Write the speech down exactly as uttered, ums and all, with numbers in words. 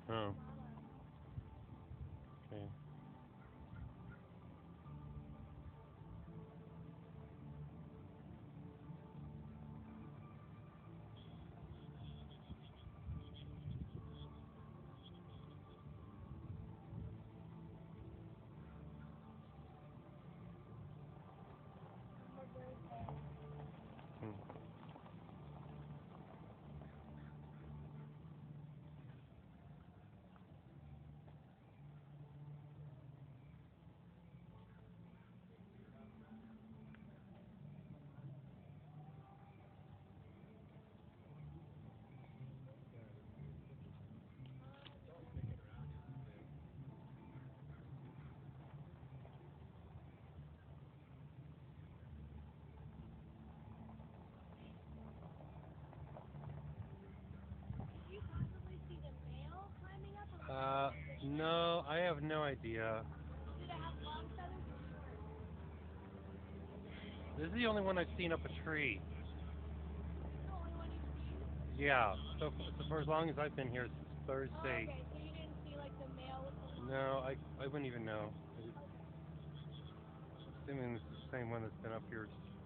Oh. Okay. Hmm. Did you possibly see the male climbing up, or was it just Uh, like the short? no, I have no idea. Did it have long feathers or short? This is the only one I've seen up a tree. This is the only one you've seen? Yeah, so f- so for as long as I've been here since Oh, Thursday. okay. So you didn't see like the male with the long No, I feathers? I wouldn't even know. I would, Okay. assuming this is the same one that's been up here